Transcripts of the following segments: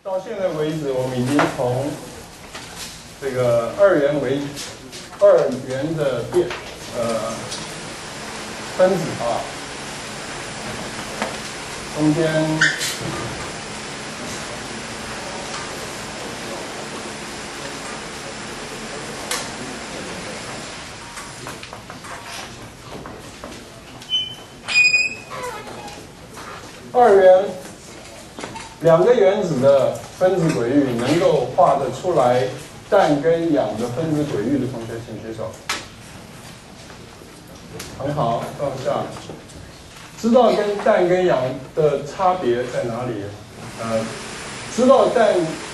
到现在为止，我们已经从这个二元的分子啊，中间二元两个原子的分子轨域能够画得出来氮跟氧的分子轨域的同学，请举手。很好，放下。知道跟氮跟氧的差别在哪里？知道氮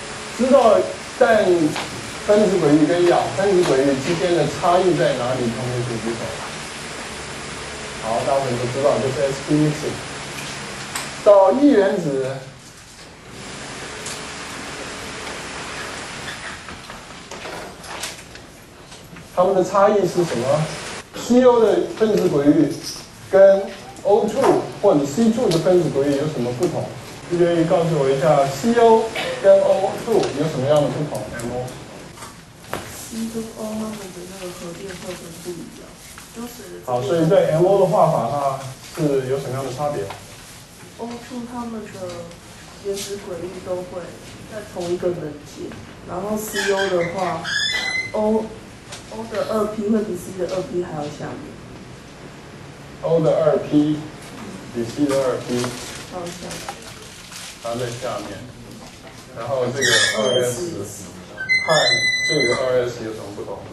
分子轨域跟氧分子轨域之间的差异在哪里？同学请举手。好，大部分都知道，就是 sp mixing。到异原子。它们的差异是什么 ？CO 的分子轨域跟 O2 或者 C2 的分子轨域有什么不同？就愿意告诉我一下 CO 跟 O2 有什么样的不同 ？MO。C 跟 O 它们的那个核电特征不一样，就是好，所以在 MO 的画法它是有什么样的差别 ？O2 它们的原子轨域都会在同一个能阶，然后 CO 的话 O 的2P 会比 C 的2P 还要下面。 O 的2P 比 C 的2P 还要下面。 它在下面。然后这个2S 和这个2S 有什么不同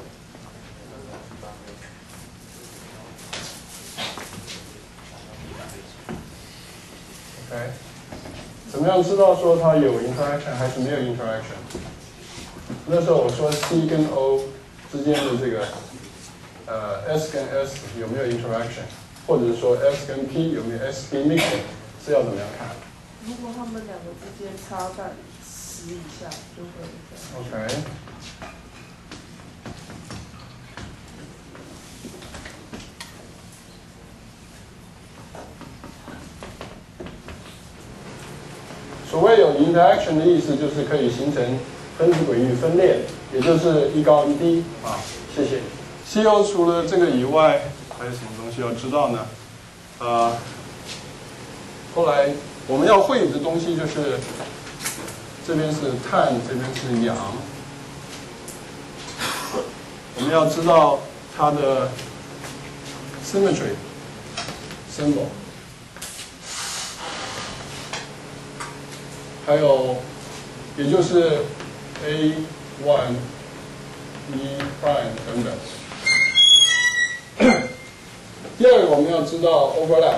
？OK， 怎么样知道说它有 interaction 还是没有 interaction？ 那时候我说 C 跟 O 之间的这个S 跟 S 有没有 interaction， 或者是说 S 跟 P 有没有 sp mixing， 是要怎么样看？ 如果他们两个之间差在10以下，就会这样。OK。所谓有 interaction 的意思，就是可以形成分子轨域分裂，也就是一高一低啊。谢谢。CO 除了这个以外，还有什么东西要知道呢？后来我们要会的东西就是，这边是碳，这边是氧。我们要知道它的 symmetry symbol， 还有也就是 A1、E prime 等等。第二个我们要知道 overlap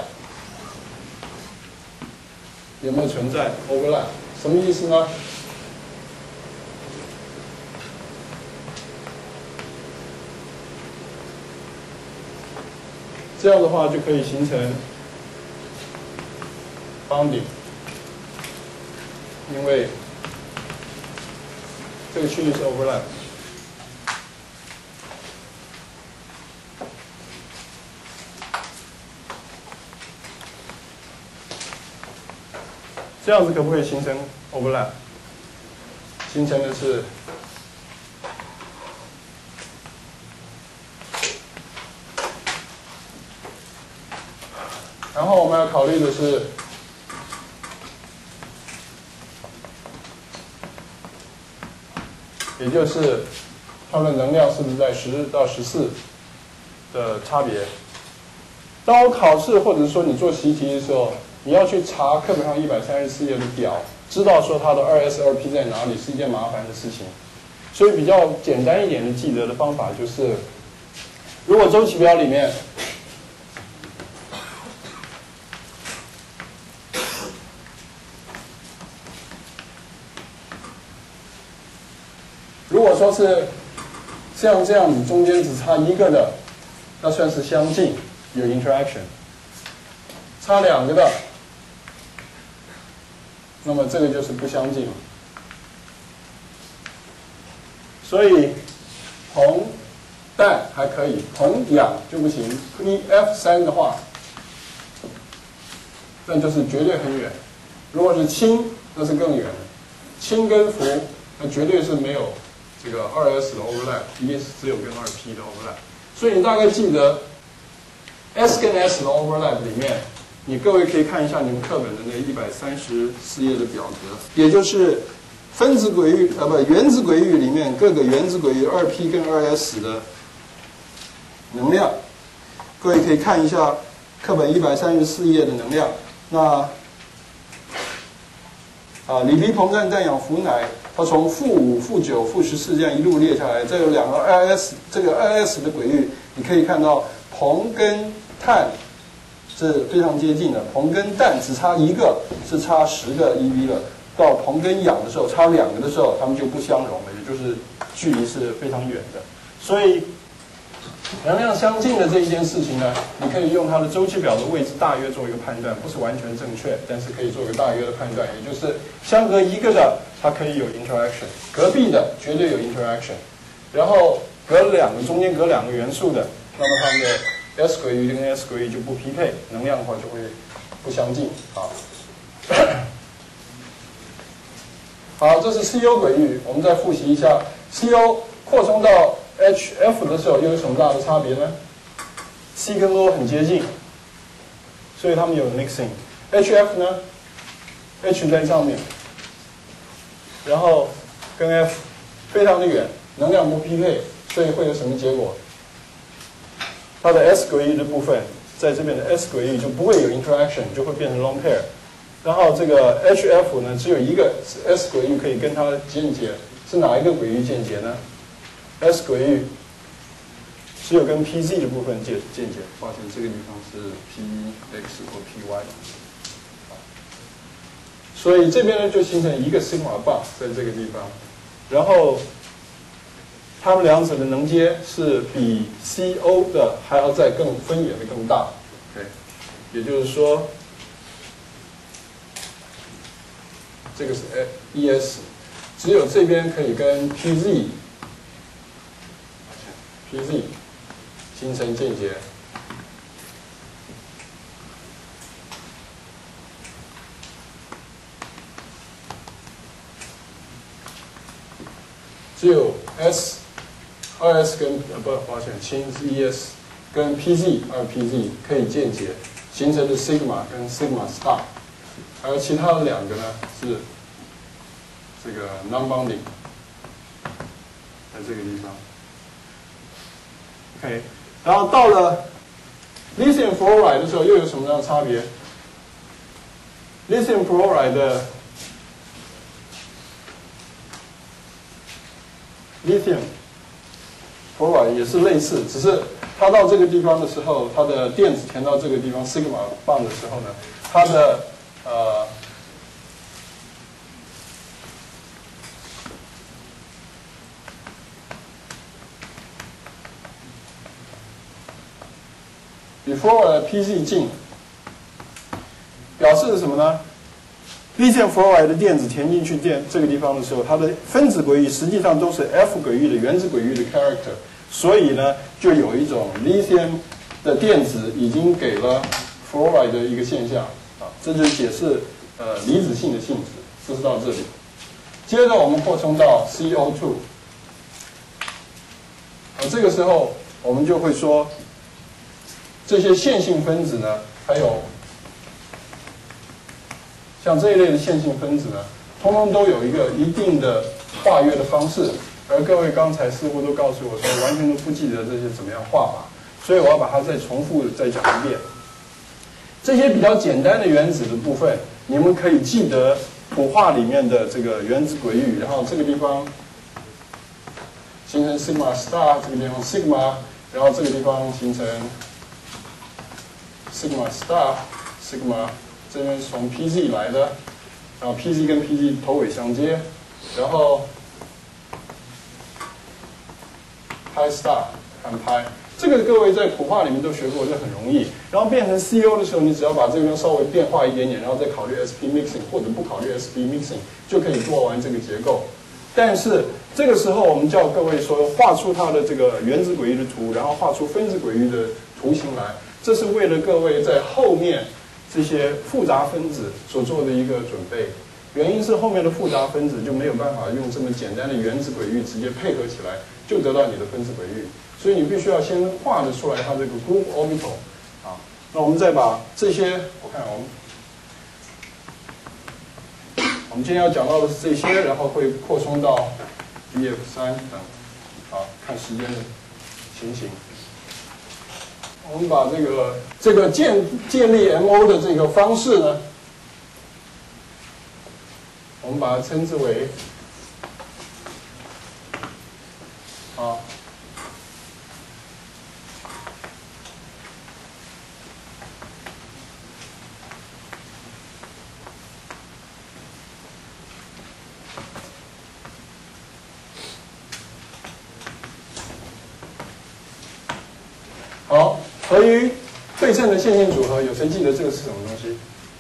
有没有存在 overlap， 什么意思呢？这样的话就可以形成 bonding， 因为这个区域是 overlap。这样子可不可以形成 overlap？ 形成的是然后我们要考虑的是也就是它的能量是不是在10到14的差别。当我考试或者说你做习题的时候，你要去查课本上134页的表，知道说它的2S 2P 在哪里是一件麻烦的事情。所以比较简单一点的记得的方法就是，如果周期表里面如果说是像这样子中间只差一个的，那算是相近，有 interaction。差2个的，那么这个就是不相近了。所以硼、氮还可以，硼、氧就不行。F3的话，那就是绝对很远。如果是氢，那是更远的。 氢跟氟，那绝对是没有这个2s 的 overlap， 一定是只有跟2p 的 overlap。所以你大概记得 S 跟 S 的 overlap 里面，你各位可以看一下你们课本的那134页的表格，也就是分子轨域原子轨域里面各个原子轨域 2p 跟2s 的能量，各位可以看一下课本134页的能量。那锂铍硼氮氮氧氟氖，它从-5、-9、-14这样一路列下来，这有两个 2s， 这个 2s 的轨域，你可以看到硼跟碳是非常接近的，硼跟氮只差一个，是差10个 eV 了。到硼跟氧的时候，差2个的时候，它们就不相容了，也就是距离是非常远的。所以能量相近的这一件事情呢，你可以用它的周期表的位置大约做一个判断，不是完全正确，但是可以做个大约的判断，也就是相隔一个的它可以有 interaction， 隔壁的绝对有 interaction， 然后中间隔2个元素的，那么它们的 s 轨域跟 s 轨域就不匹配，能量的话就会不相近。好，这是 CO 轨域，我们再复习一下 CO 扩充到 HF 的时候又有什么大的差别呢 ？C 跟 O 很接近，所以它们有 mixing。HF 呢 ，H 在上面，然后跟 F 非常的远，能量不匹配，所以会有什么结果？它的 S 轨域的部分，在这边的 S 轨域就不会有 interaction， 就会变成 lone pair。然后这个 HF 呢，只有一个 S 轨域可以跟它键结，是哪一个轨域键结呢？ S 轨域只有跟 PZ 的部分键结，抱歉，这个地方是 PX 或 PY， 所以这边呢就形成一个 sigma 棒在这个地方，然后它们两者的能阶是比 CO 的还要再更分野的更大， OK， 也就是说这个是 ES， 只有这边可以跟 PZ 形成键结，只有 2S 跟抱歉，氢 ES 跟 PZ 可以键结，形成的 sigma 跟 sigma star， 而其他的2个呢是这个 non-bonding， 在这个地方。OK， 然后到了 lithium fluoride 的时候，又有什么样的差别 ？lithium fluoride 的 lithium fluoride 也是类似，只是它到这个地方的时候，它的电子填到这个地方 sigma 棒的时候呢，它的比 fluoride PZ 近，表示是什么呢 ？lithium fluoride 的电子填进去这个地方的时候，它的分子轨域实际上都是 F 轨域的原子轨域的 character， 所以呢，就有一种 lithium 的电子已经给了 fluoride 的一个现象啊，这就是解释离子性的性质，就是到这里。接着我们扩充到 CO2， 这个时候我们就会说。这些线性分子呢，还有像这一类的线性分子呢，通通都有一个一定的化约的方式，而各位刚才似乎都告诉我说，完全都不记得这些怎么样画法，所以我要把它再重复再讲一遍。这些比较简单的原子的部分，你们可以记得谱画里面的这个原子轨域，然后这个地方形成 sigma star， 这个地方 sigma， 然后这个地方形成sigma star sigma， 这边是从 PZ 来的，然后 PZ 跟 PZ 头尾相接，然后 pi star 和 pi， 这个各位在谱画里面都学过，这很容易。然后变成 CO 的时候，你只要把这边稍微变化一点点，然后再考虑 sp mixing 或者不考虑 sp mixing， 就可以做完这个结构。但是这个时候我们叫各位说画出它的这个原子轨域的图，然后画出分子轨域的图形来。这是为了各位在后面这些复杂分子所做的一个准备。 原因是后面的复杂分子就没有办法用这么简单的原子轨域直接配合起来，就得到你的分子轨域。所以你必须要先画得出来它这个 group orbital 啊。那我们再把这些，我看我们今天要讲到的是这些，然后会扩充到 BF3等。好，看时间的情形。我们把这个建立 MO 的这个方式呢，我们把它称之为好，合于对称的线性组合，有谁记得这个是什么东西？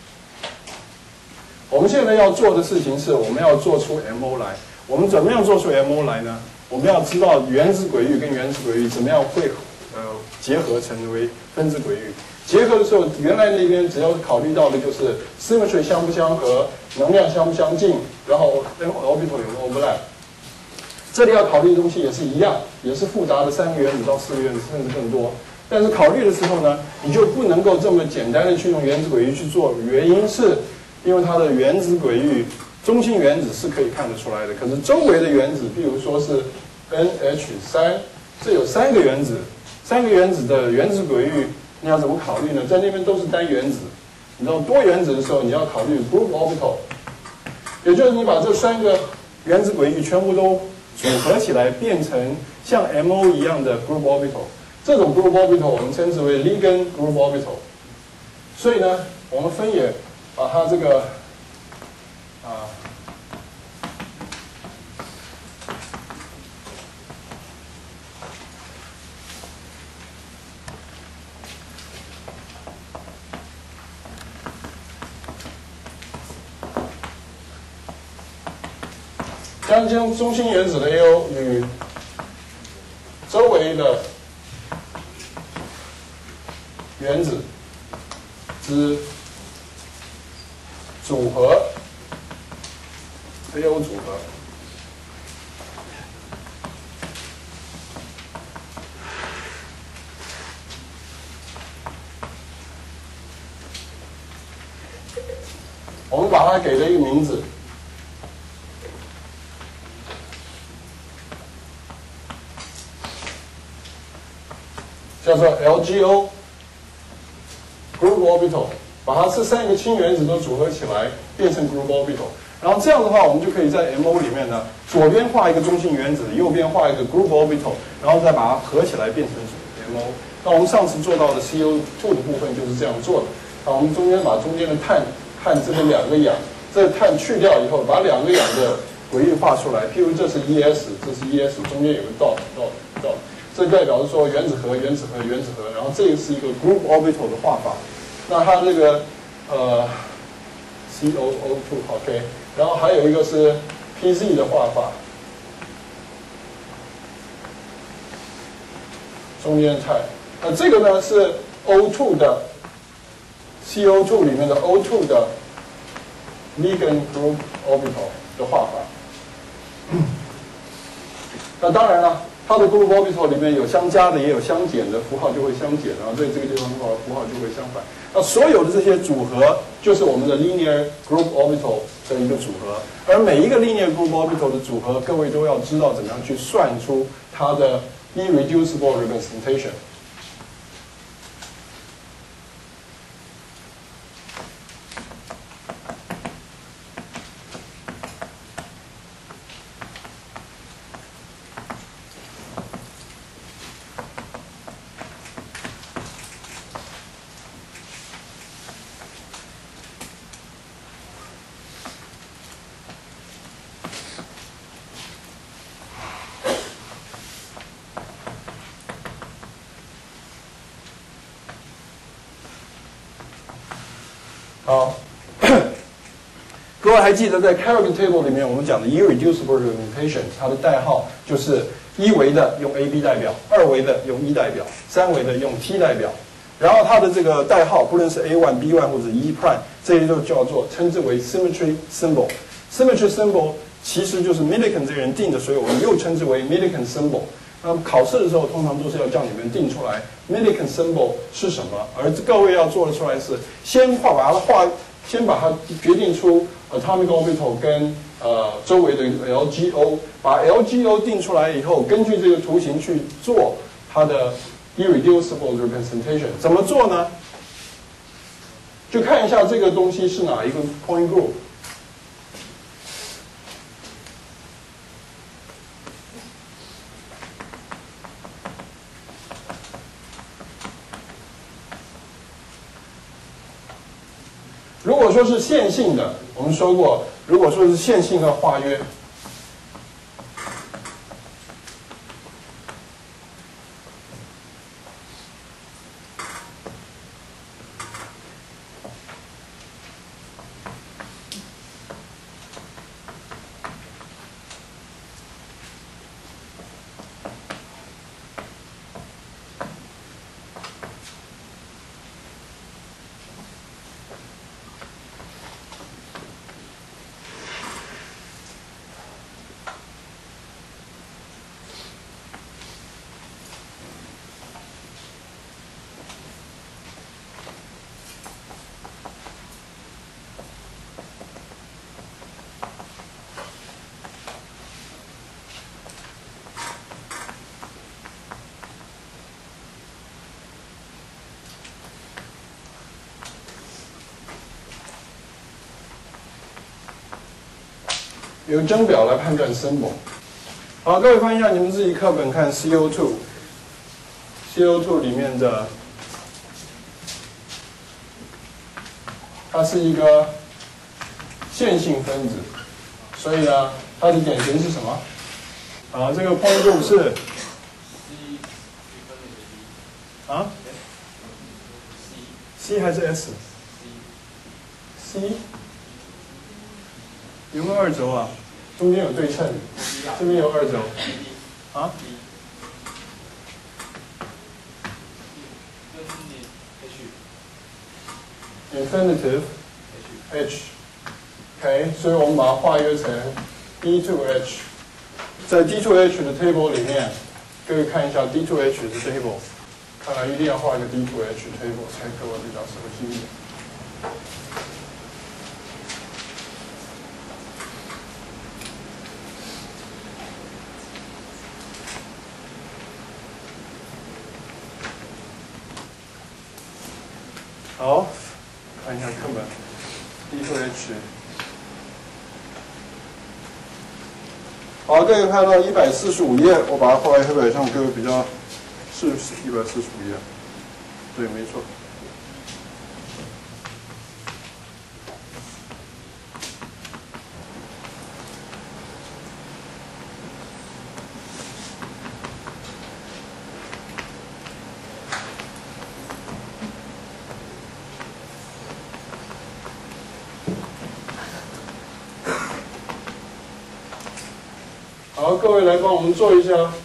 我们现在要做的事情是，我们要做出 MO 来。我们怎么样做出 MO 来呢？我们要知道原子轨域跟原子轨域怎么样会结合成为分子轨域。结合的时候，原来那边只要考虑到的就是 symmetry 相不相合，能量相不相近，然后跟 orbital 有没有 overlap。这里要考虑的东西也是一样，也是复杂的3个原子到4个原子，甚至更多。但是考虑的时候呢，你就不能够这么简单的去用原子轨域去做，原因是因为它的原子轨域中心原子是可以看得出来的，可是周围的原子，比如说是 NH3，这有3个原子，3个原子的原子轨域你要怎么考虑呢？在那边都是单原子，你知道多原子的时候，你要考虑 group orbital， 也就是你把这3个原子轨域全部都组合起来，变成像 MO 一样的 group orbital。这种 group orbital 我们称之为 Ligand group orbital。所以呢，我们分野把它这个将中心原子的 AO 与周围的原子之组合 AO 组合，我们把它给了一个名字，叫做 LGO group orbital， 把它这3个氢原子都组合起来变成 group orbital， 然后这样的话，我们就可以在 MO 里面呢，左边画一个中性原子，右边画一个 group orbital， 然后再把它合起来变成 MO。那我们上次做到的 CO2 的部分就是这样做的。那我们中间把中间的碳和这个2个氧，这碳去掉以后，把2个氧的轨域画出来。譬如这是 ES， 这是 ES， 中间有个 dot， 这代表是说原子核，然后这个是一个 group orbital 的画法。那它这个COO2 OK， 然后还有一个是 PZ 的画法，中间碳。那这个呢是 O2 的 CO2 里面的 O2 的 Ligand group orbital 的画法。那当然了，它的 group orbital 里面有相加的，也有相减的，符号就会相减，然后在这个地方的话，符号就会相反。那所有的这些组合就是我们的 linear group orbital 的一个组合，而每一个 linear group orbital 的组合，各位都要知道怎么样去算出它的 irreducible representation。好，各位还记得在 Kerrigan table 里面我们讲的 irreducible representation， 它的代号就是1维的用 AB 代表，2维的用 E 代表，3维的用 T 代表。然后它的这个代号，不论是 A1、B1 或者 E prime， 这些就叫做称之为 symmetry symbol。symmetry symbol 其实就是 Millikan 这个人定的，所以我们又称之为 Millikan symbol。那么考试的时候，通常都是要叫你们定出来 Millikan symbol 是什么，而各位要做的出来是先把它决定出 atomic orbital 跟周围的 LGO， 把 LGO 定出来以后，根据这个图形去做它的 irreducible representation。怎么做呢？就看一下这个东西是哪一个 point group。如果说是线性的，我们说过，如果说是线性的化约，由真表来判断 symbol。好，各位翻一下你们自己课本看 CO2 里面的，它是一个线性分子，所以呢，它的点型是什么？好，这个 point group 是啊 ，C 还是 S？C 有没有二轴啊？中间有对称，这边有二轴啊。infinitive H，OK， 所以我们把它化约成 D2H。在 D2H 的 table 里面，各位看一下 D2H 的 table， 看来一定要画一个 D2H table 才各位比较熟悉一点。好，看一下课本 D2H。好，各位看到145页，我把它画在黑板上，各位比较是145页，对，没错。好，各位来帮我们做一下，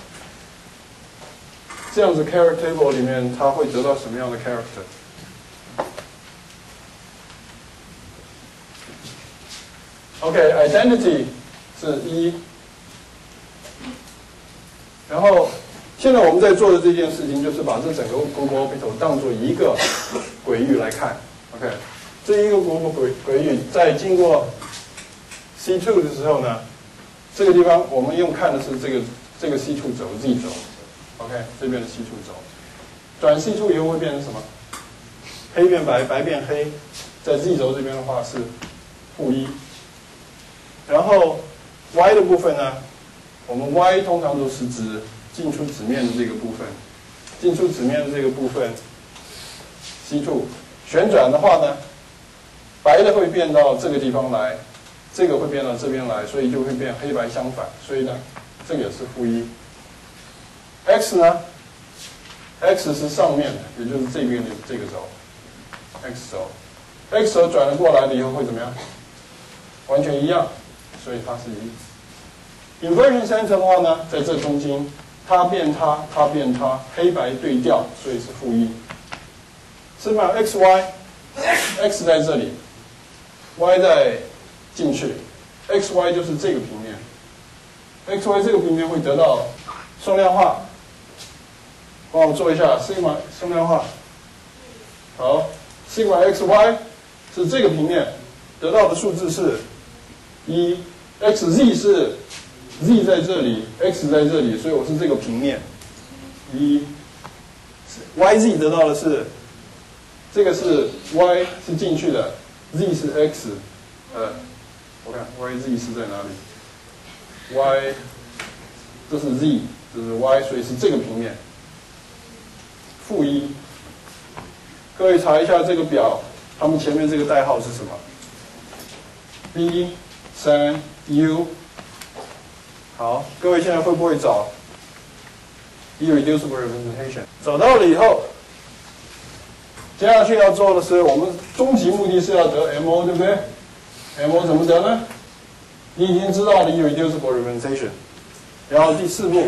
这样子 character table 里面它会得到什么样的 character？OK，identity 是1，然后现在我们在做的这件事情就是把这整个 group orbital 当做一个轨域来看。OK， 这一个 group 轨域在经过 C2 的时候呢？这个地方我们用看的是这个 C2 轴 Z 轴 ，OK， 这边的 C2 轴，转 C2 以后会变成什么？黑变白，白变黑，在 Z 轴这边的话是-1，然后 Y 的部分呢，我们 Y 通常都是指进出子面的这个部分，进出子面的这个部分 C2 旋转的话呢，白的会变到这个地方来。这个会变到这边来，所以就会变黑白相反，所以呢，这个也是-1。X 呢 ？X 是上面的，也就是这边的这个轴 ，X 轴。X 轴转了过来了以后会怎么样？完全一样，所以它是1。Inversion center 的话呢，在这中间，它变它，它变它，黑白对调，所以是-1。是吧？XY。 x 在这里 ，y 在进去 ，x y 就是这个平面 ，x y 这个平面会得到双量化，帮我做一下 sigma 双量化。好 ，sigma x y 是这个平面得到的数字是1 ，x z 是 z 在这里 ，x 在这里，所以我是这个平面1。y z 得到的是，这个是 y 是进去的 ，z 是 x， 我看 y z 是在哪里 ？y 这是 z， 这是 y， 所以是这个平面-1。各位查一下这个表，它们前面这个代号是什么 ？B3U。好，各位现在会不会找 irreducible representation？ 找到了以后，接下去要做的是，我们终极目的是要得 MO， 对不对 ？MO 怎么得呢？你已经知道了 irreducible representation， 然后第4步，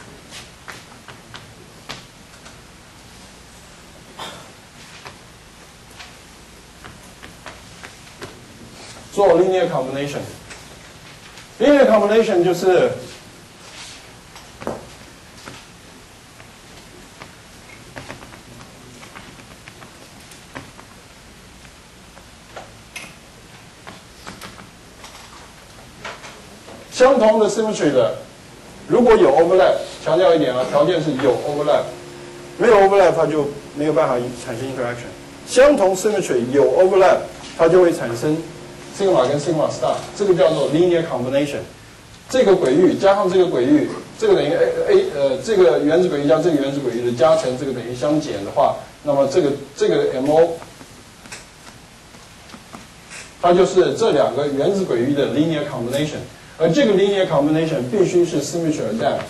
做 linear combination。linear combination 就是相同的 symmetry 的，如果有 overlap， 强调一点啊，条件是有 overlap， 没有 overlap 它就没有办法产生 interaction。相同 symmetry 有 overlap， 它就会产生 sigma 跟 sigma star， 这个叫做 linear combination。这个轨域加上这个轨域，这个等于这个原子轨域加这个原子轨域的加成，这个等于相减的话，那么这个 MO， 它就是这2个原子轨域的 linear combination。而这个 linear combination 必须是 symmetry adapt。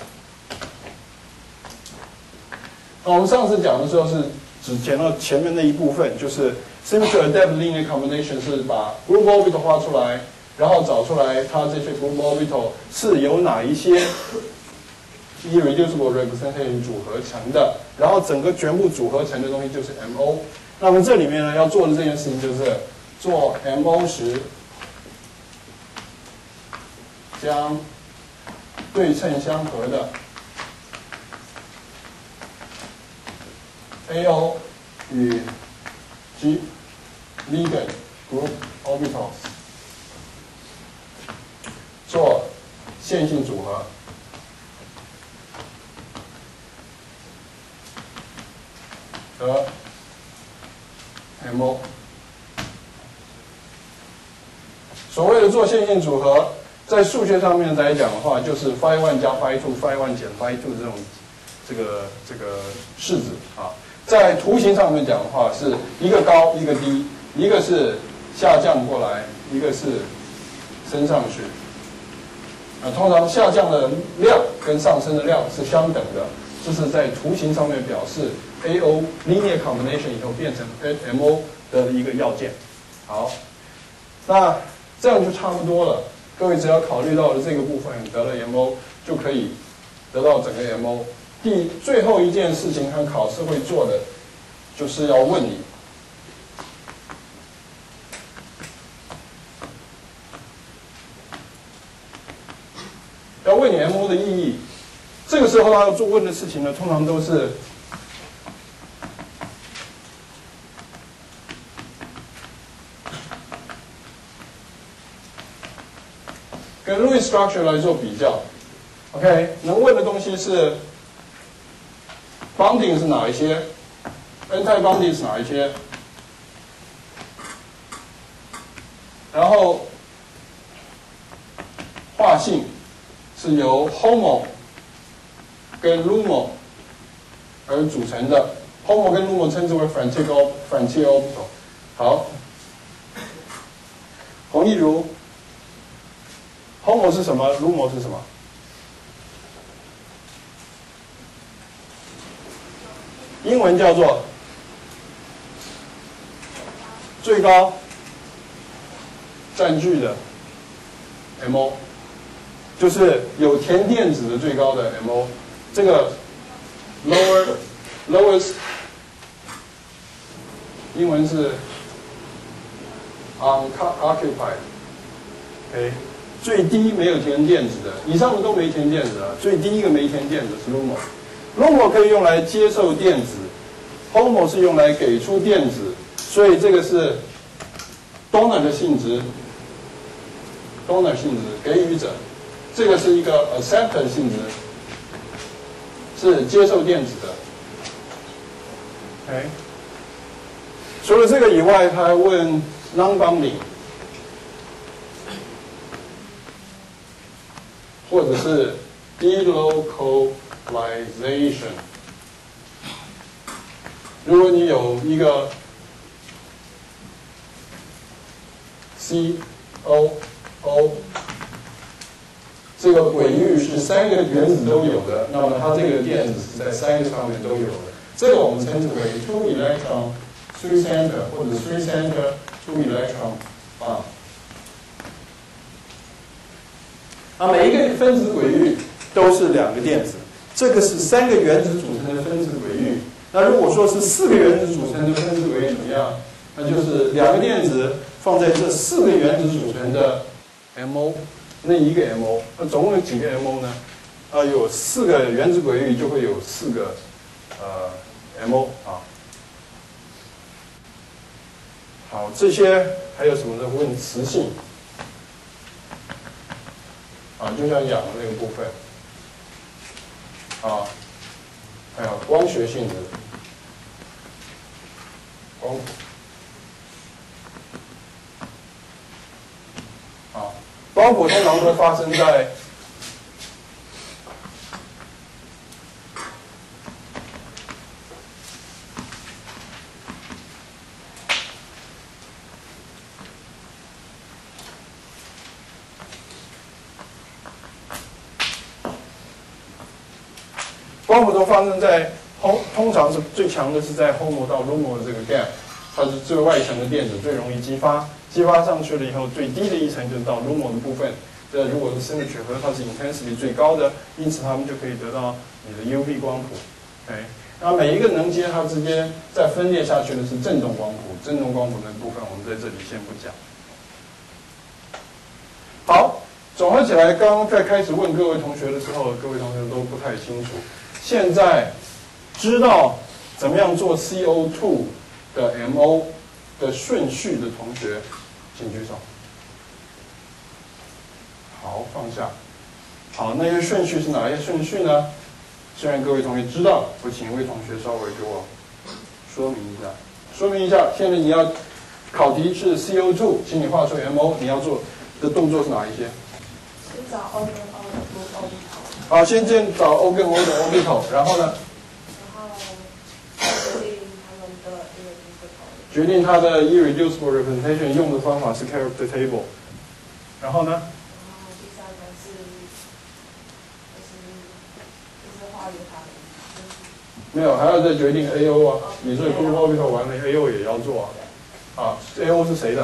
那我们上次讲的时候是只讲到前面那一部分，就是 symmetry adapt linear combination 是把 group orbital 画出来，然后找出来它这些 group orbital 是由哪一些 irreducible representation 组合成的，然后整个全部组合成的东西就是 MO。那么这里面呢要做的这件事情就是做 MO 时，将对称相合的 AO 与 G ligand group orbitals 做线性组合，得 MO。所谓的做线性组合，在数学上面来讲的话，就是 phi1 加 phi2 减 phi2 这种这个式子啊。在图形上面讲的话，是一个高一个低，一个是下降过来，一个是升上去。通常下降的量跟上升的量是相等的，这是在图形上面表示 AO linear combination 以后变成 MO 的一个要件。好，那这样就差不多了。各位只要考虑到了这个部分，得了 MO 就可以得到整个 MO。最后一件事情，和考试会做的，就是要问你，MO 的意义。这个时候他要问的事情呢，通常都是跟 Lewis structure 来做比较。OK， 能问的东西是 bonding 是哪一些 ，anti-bonding 是哪一些，然后化性是由 homo 跟 LUMO 而组成的 ，homo 跟 LUMO 称之为 frontier orbital。好，洪义如 ，homo 是什么 ？LUMO 是什么？英文叫做最高占据的 MO， 就是有甜电子的最高的 MO。这个 lowest 英文是 unoccupied。OK， 最低没有填电子的，以上的都没填电子的，最低一个没填电子是 LUMO。LUMO 可以用来接受电子 ，HOMO 是用来给出电子，所以这个是 donor 的性质 ，donor 性质给予者，这个是一个 acceptor 性质，是接受电子的。OK， 除了这个以外，他还问 non-bonding， 或者是 delocalization。如果你有一个 COO， 这个轨域是3个原子都有的，那么它这个电子是在3个上面都有的。这个我们称之为 2 electron 3 center 或者3 center 2 electron bond。每一个分子轨域都是2个电子，这个是3个原子组成的分子轨域。那如果说是4个原子组成的分子轨域怎么样？那就是2个电子放在这4个原子组成的 MO， 那一个 MO， 那总共有几个 MO 呢？有4个原子轨域就会有4个MO 啊。好，这些还有什么呢？问磁性就像氧的那个部分还有光学性质，光谱。光谱通常会发生在通常是最强的是在 HOMO 到 LUMO 的这个 gap， 它是最外层的电子最容易激发上去了以后，最低的一层就是到 LUMO 的部分。这如果是 symmetry 和它是 intensity 最高的，因此它们就可以得到你的 UV 光谱。OK， 那每一个能阶它之间再分裂下去的是振动光谱，振动光谱的部分我们在这里先不讲。好，总合起来，刚刚在开始问各位同学的时候，各位同学都不太清楚。现在知道怎么样做 CO2 的 MO 的顺序的同学，请举手。好，放下。好，那些顺序是哪些顺序呢？虽然各位同学知道，我请一位同学稍微给我说明一下。说明一下，现在你要考题是 CO2， 请你画出 MO， 你要做的动作是哪一些？ 先找 O 跟 O 的 orbital。 好，先找 O 跟 O 的 orbital， 然后呢？决定它的 irreducible representation 用的方法是 character table， 然后呢？ 然后第3个是画一个它的。 没有，还要再决定 AO 啊。你这 group orbital 完了 ，AO 也要做啊。AO 是谁的？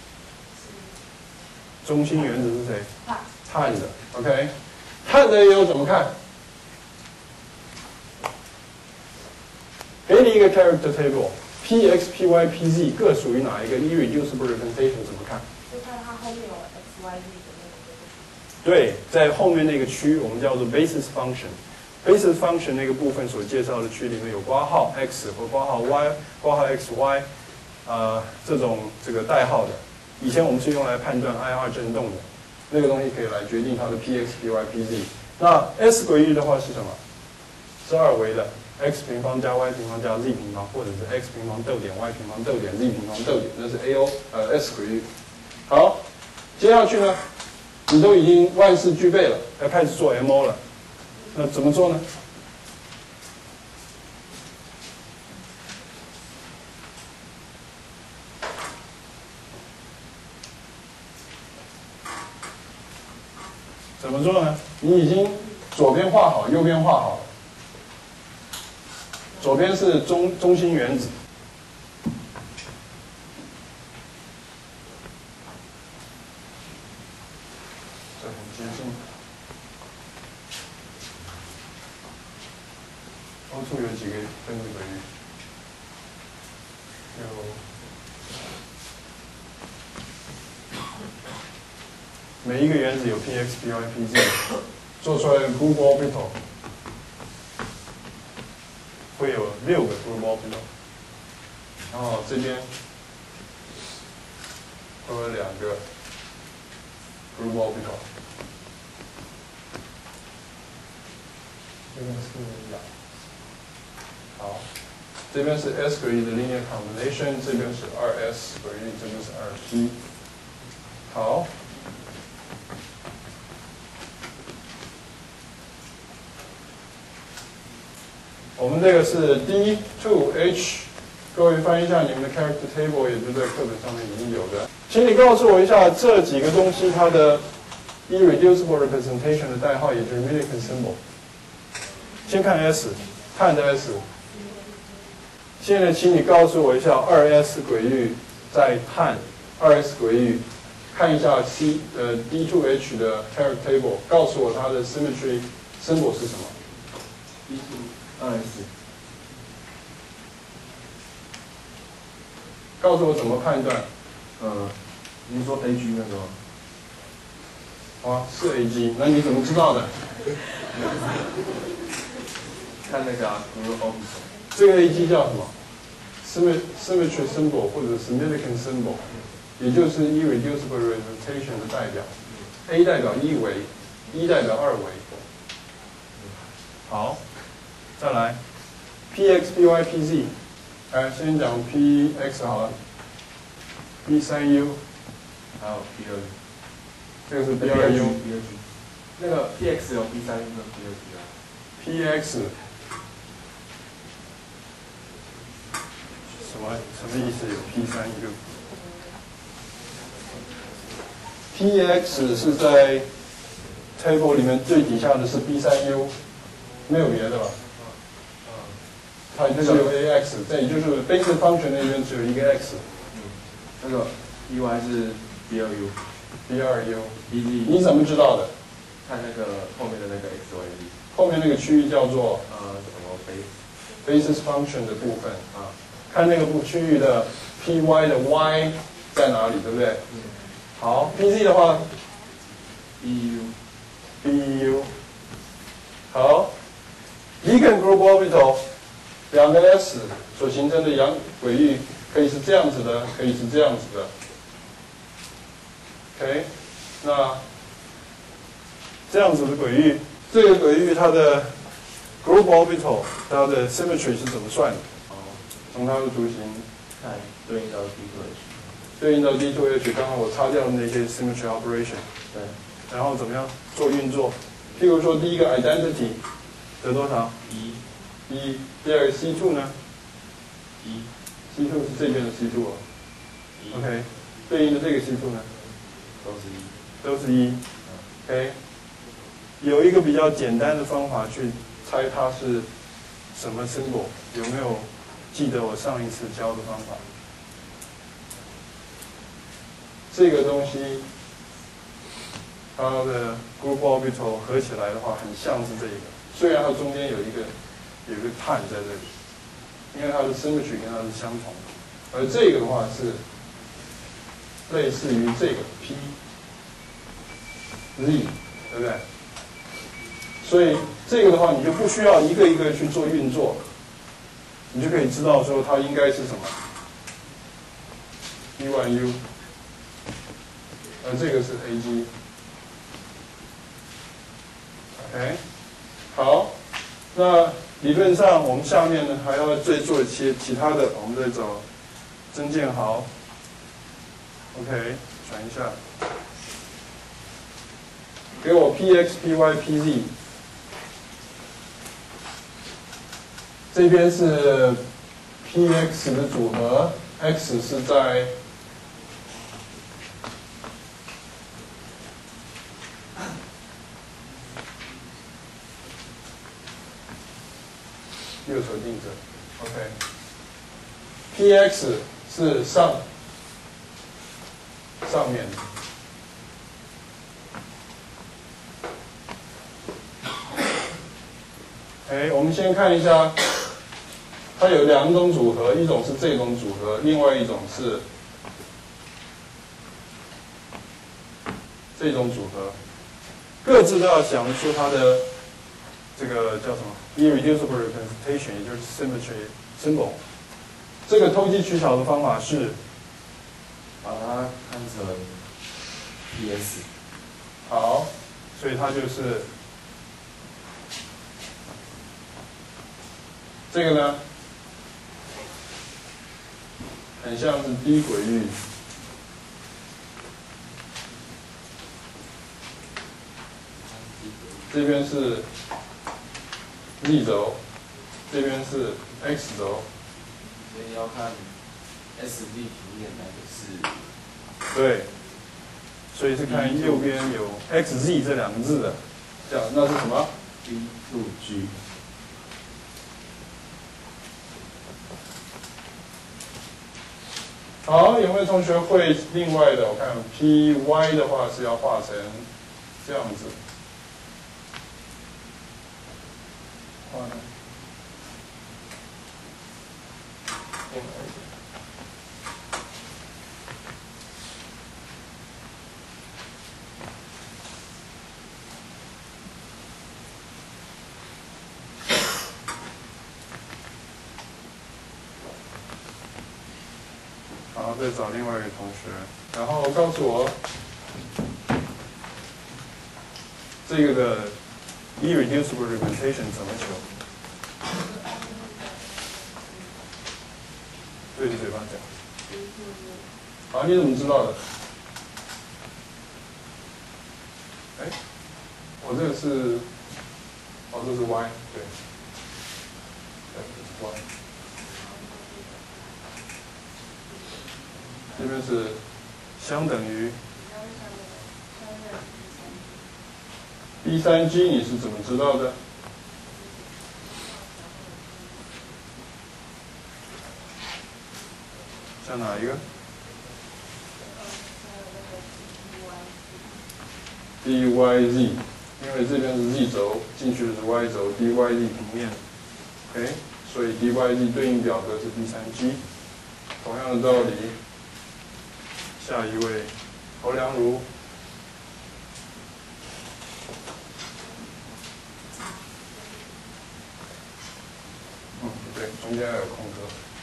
中心原子是谁？碳的。OK， 碳的 AO 怎么看？给你一个 character table。P、X、P、Y、P、Z 各属于哪一个 irreducible representation 怎么看？ 就看它后面有 X、Y、Z 的那个。 对，在后面那个区我们叫做 basis function。basis function 那个部分所介绍的区里面有括号 X 和括号 Y、括号 XY， 这个代号的。以前我们是用来判断 IR 振动的，那个东西可以来决定它的 P、X、P、Y、P、Z。那 S 轨域的话是什么？是2维的。x 平方加 y 平方加 z 平方，或者是 x 平方逗点 y 平方逗点 z 平方逗点，那是 S 轨域。好，接下去呢，你都已经万事俱备了，要开始做 MO 了。那怎么做呢？怎么做呢？你已经左边画好，右边画好了。左边是中心原子，这很接近。O2有几个分子轨域？有每一个原子有 px、py、pz， 做出来的 group orbital 会有6个 group orbital， 然后这边会有2个 group orbital。这边是2，好，这边是 s 轨域的 linear combination， 这边是2s 轨域，这边是2p。好，我们这个是 D2H， 各位翻译一下你们的 character table， 也就在课本上面已经有的。请你告诉我一下这几个东西它的 irreducible representation 的代号，也就是 Millikan symbol。先看 S， 碳的 S。现在请你告诉我一下 2s 轨域在碳 2s 轨域，看一下 D2H 的 character table， 告诉我它的 symmetry symbol 是什么 ？2s。 告诉我怎么判断？ 您说 AG 那个吗？ 啊，是 AG， 那你怎么知道的？ 看那个group orbital。 这个 AG 叫什么 ？symmetry symbol 或者是 Millikan symbol， 也就是 irreducible representation 的代表。A 代表1维，E 代表2维。好，再来 ，Px、Py、Pz， 来先讲 Px 好了 ，P3U， 还有 P2U。 这个是 P2U， 那个 Px 有 P3U 跟 P2U 啊。 Px 什么意思？有 P3U？Px 是在 table 里面最底下的是 P3U， 没有别的吧？它只有 ax， 这也就是 basic function 那边只有一个 x。 那个 Py 是 P2U。 你怎么知道的？ 看那个后面的那个 x y z。 后面那个区域叫做什么 basis function 的部分啊，看那个区域的 py 的 y 在哪里，对不对？好 ，pz 的话 ，BU， 好 ，Millikan group orbital 2个 s 所形成的阳轨域可以是这样子的，可以是这样子的。OK， 那这样子的轨域。这个轨域它的 group orbital 它的 symmetry 是怎么算的？从它的图形看对应到 D2H。 对应到 D2H， 刚刚我擦掉的那些 symmetry operation。 对。 然后怎么样做运作？譬如说第一个 identity 得多少？1。第二个 C2 呢？1。C2 是这边的 C2 哦。OK， 对应的这个 C2 呢？都是1。OK。有一个比较简单的方法去猜它是什么 symbol， 有没有记得我上一次教的方法？这个东西它的 group orbital 合起来的话，很像是这个，虽然它中间有一个碳在这里，因为它的 symmetry 跟它是相同的，而这个的话是类似于这个 P、Z， 对不对？所以这个的话，你就不需要一个一个去做运作，你就可以知道说它应该是什么 P1U， 而这个是 AG。OK， 好，那理论上我们下面呢还要再做一些其他的，我们再找曾建豪。OK， 转一下，给我 Px、Py、Pz。这边是 Px 的组合 ，x 是在右手定着 ，OK。Px 是上面的。我们先看一下，它有2种组合，一种是这种组合，另外一种是这种组合，各自都要想出它的这个叫什么 irreducible representation， 也就是 symmetry symbol。这个投机取巧的方法是把它看成 PS。 好，所以它就是这个呢，很像是低轨域。这边是 z 轴，这边是 x 轴。 所以要看 SD 平面哪个是。 对，所以是看右边有 xz 这两个字的，这样那是什么 B2G。 好，有没有同学会另外的？我看 py 的话是要画成这样子。画呢？另外一个。好，再找另外一个同学，然后告诉我这个的 irreducible representation 怎么求？对着嘴巴讲。好，你怎么知道的？哎，我这个是，哦，这是 y， 对，对，这是 y。这边是相等于 B3G， 你是怎么知道的？像哪一个 ？DYZ， 因为这边是 Z 轴，进去的是 Y 轴 ，DYZ 平面 ，OK， 所以 DYZ 对应表格是 B3G。同样的道理。下一位，侯良如。对，中间要有空格。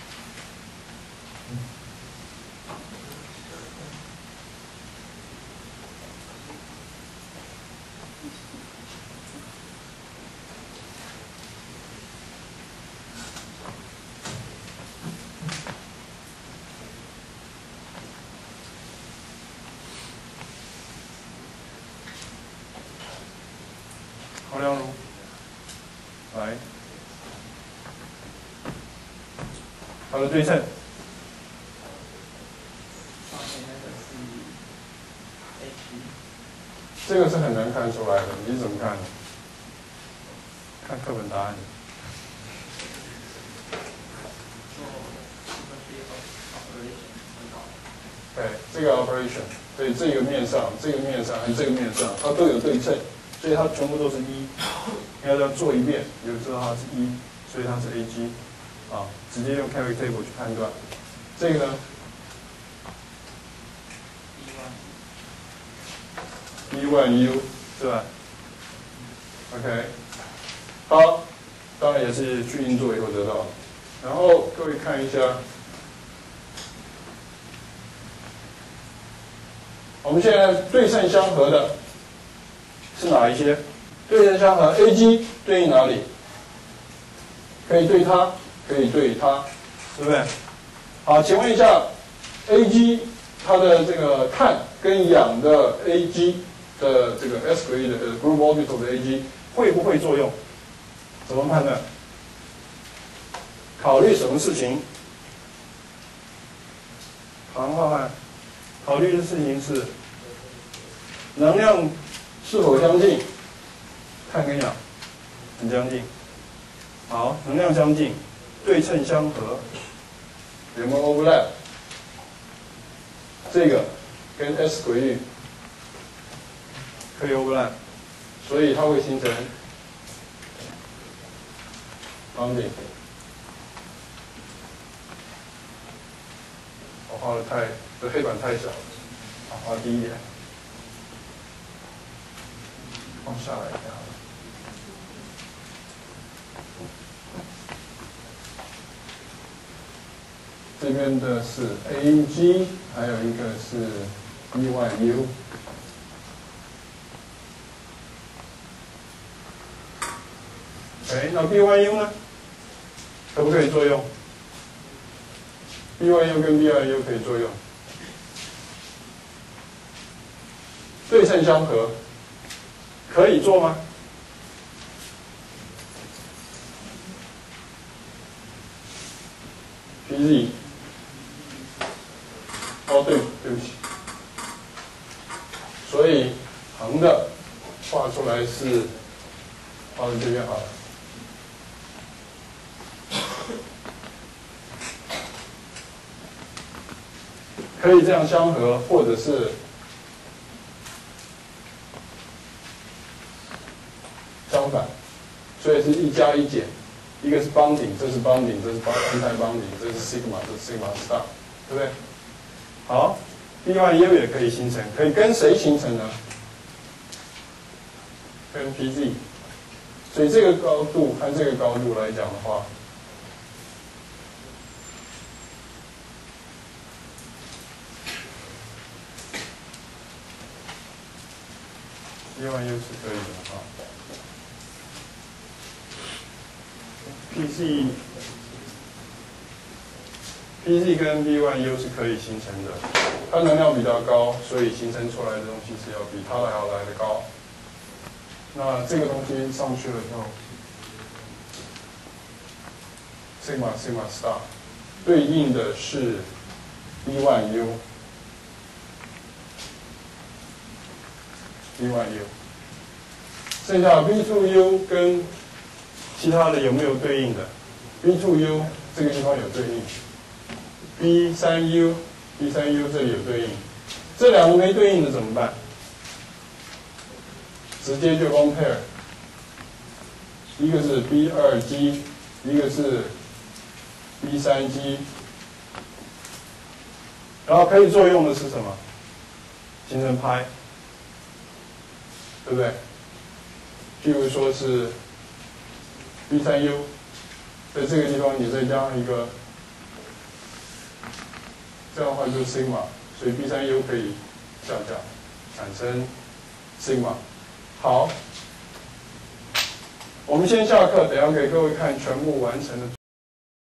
侯良如，来，它的对称。 上面那个是 HP。 这个是很难看出来的，你怎么看？看课本答案。对，这个 operation， 对这个面上、这个面上和这个面上，它都有对称，所以它全部都是一。你要这样做一遍，你就知道它是一，所以它是 AG， 啊，直接用 Carry Table 去判断。这个呢？B1U 是吧 ？OK， 好，当然也是去印做以后得到的。然后各位看一下，我们现在对称相合的是哪一些？对称相合 ，AG 对应哪里？可以对它，可以对它，对不对？好，请问一下 ，AG 它的这个碳跟氧的 AG 的这个 s 轨域的 group orbital 的 AG 会不会作用？怎么判断？考虑什么事情？好，浩瀚，考虑的事情是能量是否相近？碳跟氧很相近。好，能量相近，对称相合，有没有 overlap？ 这个跟 S 轨域可以 overlap， 所以它会形成 bonding。我画的这黑板太小了，画低一点。 放下来一下。这边的是 AG， 还有一个是 B1U。那 B1U 呢？可不可以作用 ？B1U 跟 B2U 可以作用，对称相合，可以做吗？PZ， 哦对不起，所以横的画出来是画到这边好了。可以这样相合，或者是相反，所以是1加1减，一个是bonding，这是bonding，这是anti-bonding，这是 sigma， 这是 sigma star， 对不对？好 ，B1U 也可以形成，可以跟谁形成呢？跟 PZ， 所以这个高度和这个高度来讲的话。B1U 是可以的啊 ，PC 跟 B1U 是可以形成的，它能量比较高，所以形成出来的东西是要比它的还要来得高。那这个东西上去了以后 ，sigma star 对应的是 B1U。B1U， 剩下 B2U 跟其他的有没有对应的 ？B2U 这个地方有对应 ，B3U 这里有对应，这两个没对应的怎么办？直接就 compare， 一个是 B2G， 一个是 B3G， 然后可以作用的是什么？形成拍。对不对？譬如说是 B3U， 在这个地方你再加上一个，这样的话就是 sigma， 所以 B3U 可以下降，产生 sigma。好，我们先下课，等一下给各位看全部完成的。